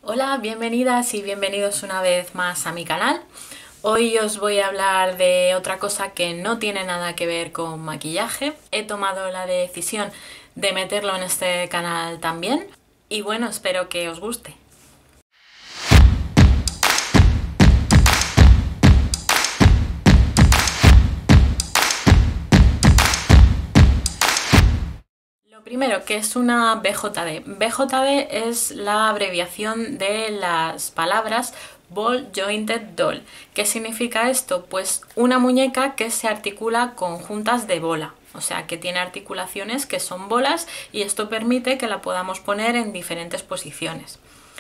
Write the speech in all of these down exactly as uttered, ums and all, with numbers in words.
Hola, bienvenidas y bienvenidos una vez más a mi canal. Hoy os voy a hablar de otra cosa que no tiene nada que ver con maquillaje. He tomado la decisión de meterlo en este canal también y bueno, espero que os guste. Primero, ¿qué es una B J D? B J D es la abreviación de las palabras Ball Jointed Doll. ¿Qué significa esto? Pues una muñeca que se articula con juntas de bola, o sea que tiene articulaciones que son bolas y esto permite que la podamos poner en diferentes posiciones.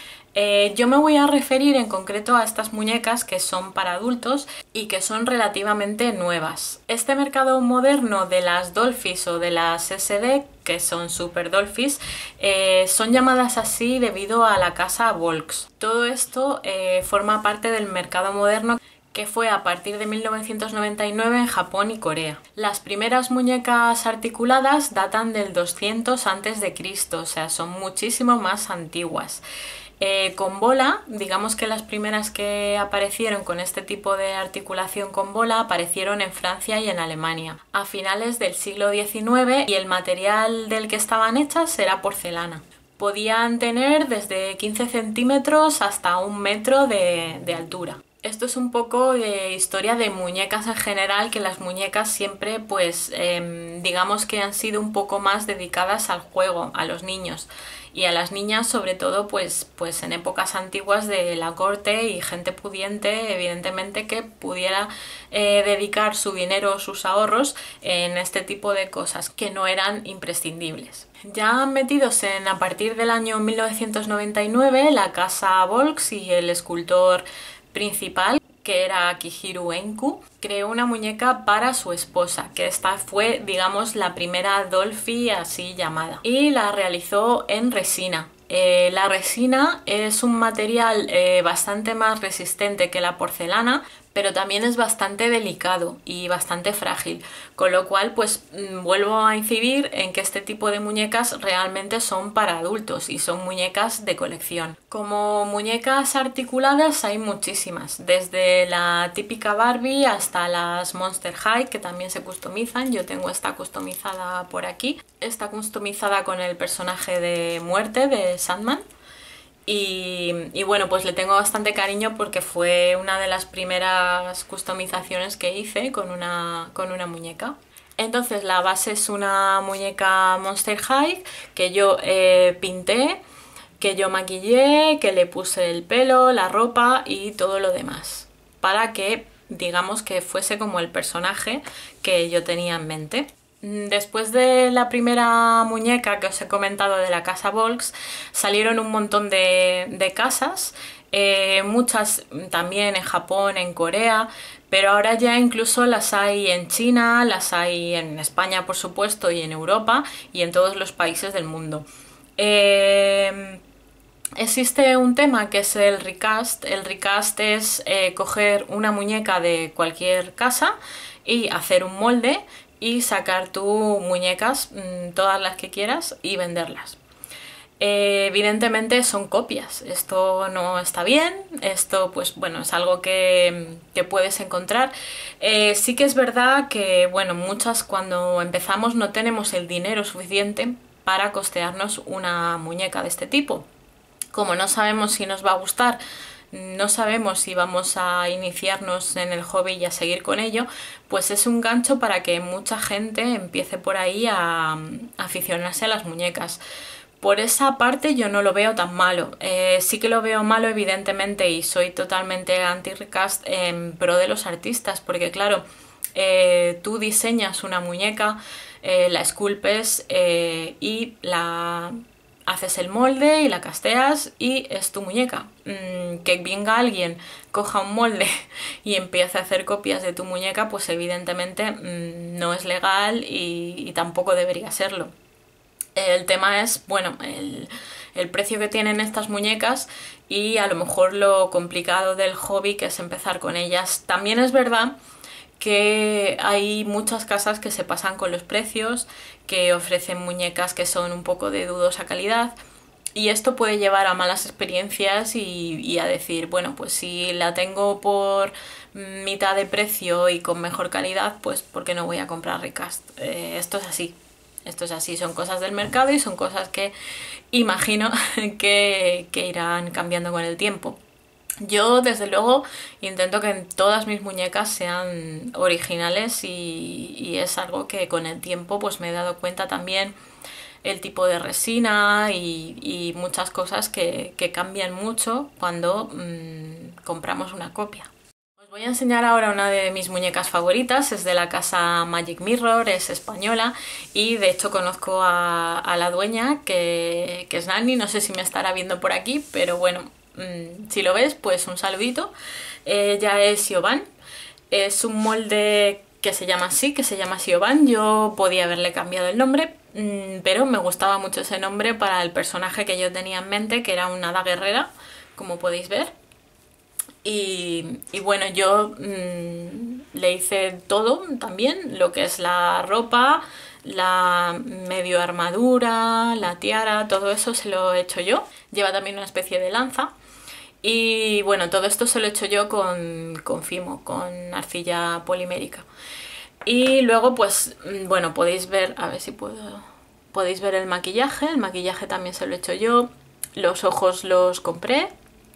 Eh, yo me voy a referir en concreto a estas muñecas que son para adultos y que son relativamente nuevas. Este mercado moderno de las Dollfish o de las S D, que son Super Dollfish, eh, son llamadas así debido a la casa Volks. Todo esto eh, forma parte del mercado moderno que fue a partir de mil novecientos noventa y nueve en Japón y Corea. Las primeras muñecas articuladas datan del doscientos antes de Cristo, o sea, son muchísimo más antiguas. Eh, con bola, digamos que las primeras que aparecieron con este tipo de articulación con bola aparecieron en Francia y en Alemania a finales del siglo diecinueve y el material del que estaban hechas era porcelana. Podían tener desde quince centímetros hasta un metro de, de altura. Esto es un poco de historia de muñecas en general, que las muñecas siempre pues eh, digamos que han sido un poco más dedicadas al juego, a los niños y a las niñas sobre todo pues, pues en épocas antiguas de la corte y gente pudiente evidentemente que pudiera eh, dedicar su dinero o sus ahorros en este tipo de cosas que no eran imprescindibles. Ya metidos en a partir del año mil novecientos noventa y nueve la casa Volks y el escultor principal, que era Akihiro Enku, creó una muñeca para su esposa, que esta fue, digamos, la primera Dollfish así llamada, y la realizó en resina. Eh, la resina es un material eh, bastante más resistente que la porcelana, pero también es bastante delicado y bastante frágil, con lo cual pues vuelvo a incidir en que este tipo de muñecas realmente son para adultos y son muñecas de colección. Como muñecas articuladas hay muchísimas, desde la típica Barbie hasta las Monster High, que también se customizan. Yo tengo esta customizada por aquí, está customizada con el personaje de Muerte de Sandman. Y, y bueno, pues le tengo bastante cariño porque fue una de las primeras customizaciones que hice con una, con una muñeca. Entonces la base es una muñeca Monster High que yo eh, pinté, que yo maquillé, que le puse el pelo, la ropa y todo lo demás, para que digamos que fuese como el personaje que yo tenía en mente. Después de la primera muñeca que os he comentado de la casa Volks, salieron un montón de, de casas, eh, muchas también en Japón, en Corea, pero ahora ya incluso las hay en China, las hay en España por supuesto y en Europa y en todos los países del mundo. Eh, Existe un tema que es el recast. El recast es eh, coger una muñeca de cualquier casa y hacer un molde y sacar tus muñecas, todas las que quieras, y venderlas. Eh, evidentemente son copias, esto no está bien, esto pues bueno es algo que, que puedes encontrar. Eh, sí que es verdad que bueno, muchas cuando empezamos no tenemos el dinero suficiente para costearnos una muñeca de este tipo. Como no sabemos si nos va a gustar, no sabemos si vamos a iniciarnos en el hobby y a seguir con ello, pues es un gancho para que mucha gente empiece por ahí a, a aficionarse a las muñecas. Por esa parte yo no lo veo tan malo. Eh, sí que lo veo malo evidentemente y soy totalmente anti-recast en pro de los artistas, porque claro, eh, tú diseñas una muñeca, eh, la esculpes eh, y la haces el molde y la casteas y es tu muñeca. Mm, que venga alguien, coja un molde y empiece a hacer copias de tu muñeca, pues evidentemente mmm, no es legal y, y tampoco debería serlo. El tema es, bueno, el, el precio que tienen estas muñecas y a lo mejor lo complicado del hobby que es empezar con ellas. También es verdad que hay muchas casas que se pasan con los precios, que ofrecen muñecas que son un poco de dudosa calidad Y esto puede llevar a malas experiencias y, y a decir, bueno, pues si la tengo por mitad de precio y con mejor calidad, pues ¿por qué no voy a comprar Recast? Eh, esto es así, esto es así, son cosas del mercado y son cosas que imagino que, que irán cambiando con el tiempo. Yo, desde luego, intento que todas mis muñecas sean originales y, y es algo que con el tiempo pues me he dado cuenta también el tipo de resina y, y muchas cosas que, que cambian mucho cuando mmm, compramos una copia. Os voy a enseñar ahora una de mis muñecas favoritas, es de la casa Magic Mirror, es española y de hecho conozco a, a la dueña que, que es Nani, no sé si me estará viendo por aquí, pero bueno, mmm, si lo ves pues un saludito. Ella es Siobhan, es un molde que se llama así, que se llama Siobhan. Yo podía haberle cambiado el nombre, pero me gustaba mucho ese nombre para el personaje que yo tenía en mente, que era una hada guerrera, como podéis ver. Y, y bueno, yo mmm, le hice todo también, lo que es la ropa, la medio armadura, la tiara, todo eso se lo he hecho yo. Lleva también una especie de lanza. Y bueno, todo esto se lo he hecho yo con, con Fimo, con arcilla polimérica. Y luego pues, bueno, podéis ver, a ver si puedo, podéis ver el maquillaje, el maquillaje también se lo he hecho yo, los ojos los compré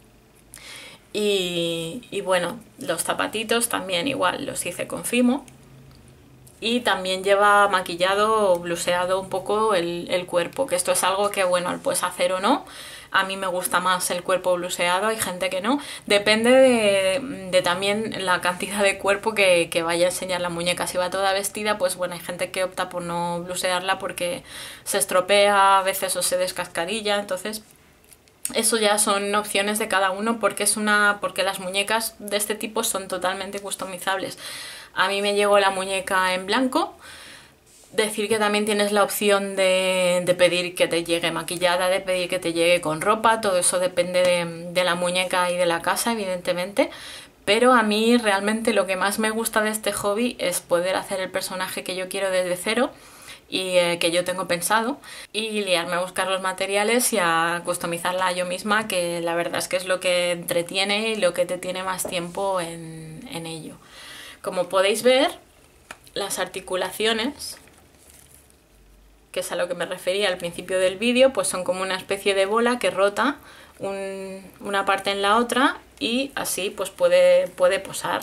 y, y bueno, los zapatitos también igual los hice con Fimo. Y también lleva maquillado o bluseado un poco el, el cuerpo, que esto es algo que bueno, lo puedes hacer o no. A mí me gusta más el cuerpo bluseado, hay gente que no. Depende de, de también la cantidad de cuerpo que, que vaya a enseñar la muñeca. Si va toda vestida, pues bueno, hay gente que opta por no blusearla porque se estropea a veces o se descascarilla, entonces eso ya son opciones de cada uno porque es una porque las muñecas de este tipo son totalmente customizables. A mí me llegó la muñeca en blanco. Decir que también tienes la opción de, de pedir que te llegue maquillada, de pedir que te llegue con ropa, todo eso depende de, de la muñeca y de la casa, evidentemente. Pero a mí realmente lo que más me gusta de este hobby es poder hacer el personaje que yo quiero desde cero y eh, que yo tengo pensado y liarme a buscar los materiales y a customizarla yo misma, que la verdad es que es lo que entretiene y lo que te tiene más tiempo en, en ello. Como podéis ver, las articulaciones, que es a lo que me refería al principio del vídeo, pues son como una especie de bola que rota un, una parte en la otra y así pues puede, puede posar.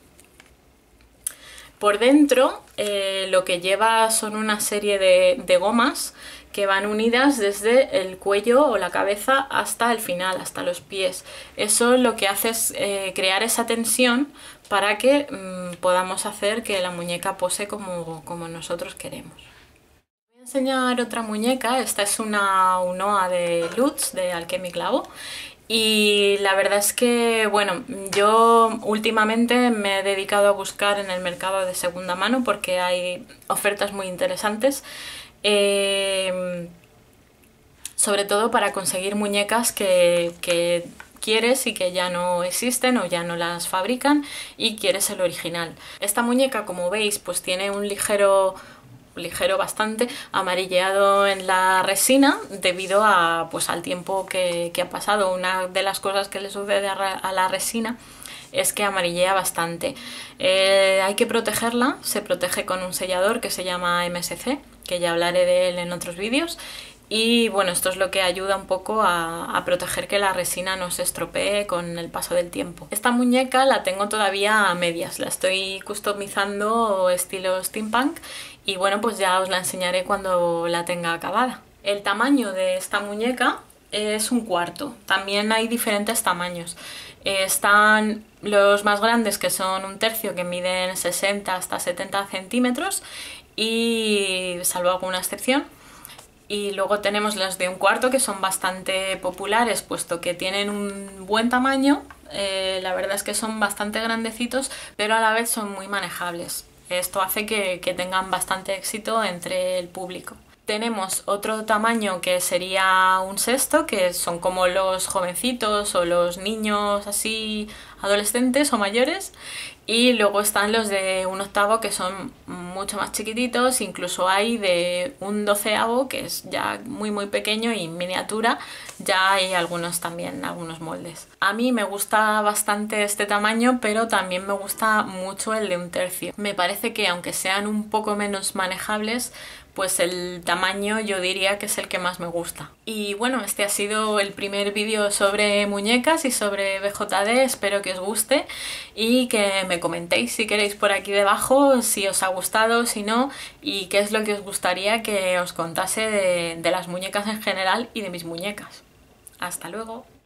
Por dentro eh, lo que lleva son una serie de, de gomas que van unidas desde el cuello o la cabeza hasta el final, hasta los pies. Eso lo que hace es eh, crear esa tensión para que mmm, podamos hacer que la muñeca pose como, como nosotros queremos. Voy a enseñar otra muñeca, esta es una Unoa de Lutz, de Alchemy Clavo. Y la verdad es que, bueno, yo últimamente me he dedicado a buscar en el mercado de segunda mano porque hay ofertas muy interesantes, eh, sobre todo para conseguir muñecas que, que quieres y que ya no existen o ya no las fabrican y quieres el original. Esta muñeca, como veis, pues tiene un ligero... ligero bastante amarilleado en la resina debido a, pues, al tiempo que, que ha pasado. Una de las cosas que le sucede a, a la resina es que amarillea bastante. Eh, hay que protegerla, se protege con un sellador que se llama M S C, que ya hablaré de él en otros vídeos. Y bueno, esto es lo que ayuda un poco a, a proteger que la resina no se estropee con el paso del tiempo. Esta muñeca la tengo todavía a medias, la estoy customizando estilo steampunk y bueno, pues ya os la enseñaré cuando la tenga acabada. El tamaño de esta muñeca es un cuarto, también hay diferentes tamaños. Eh, están los más grandes, que son un tercio, que miden sesenta hasta setenta centímetros y salvo alguna excepción. Y luego tenemos las de un cuarto, que son bastante populares puesto que tienen un buen tamaño. Eh, la verdad es que son bastante grandecitos, pero a la vez son muy manejables. Esto hace que, que tengan bastante éxito entre el público. Tenemos otro tamaño que sería un sexto, que son como los jovencitos o los niños así adolescentes o mayores, y luego están los de un octavo que son mucho más chiquititos, incluso hay de un doceavo que es ya muy muy pequeño y miniatura, ya hay algunos también, algunos moldes. A mí me gusta bastante este tamaño, pero también me gusta mucho el de un tercio. Me parece que aunque sean un poco menos manejables, pues el tamaño yo diría que es el que más me gusta. Y bueno, este ha sido el primer vídeo sobre muñecas y sobre B J D, espero que os guste y que me comentéis si queréis por aquí debajo si os ha gustado, si no, y qué es lo que os gustaría que os contase de, de las muñecas en general y de mis muñecas. Hasta luego.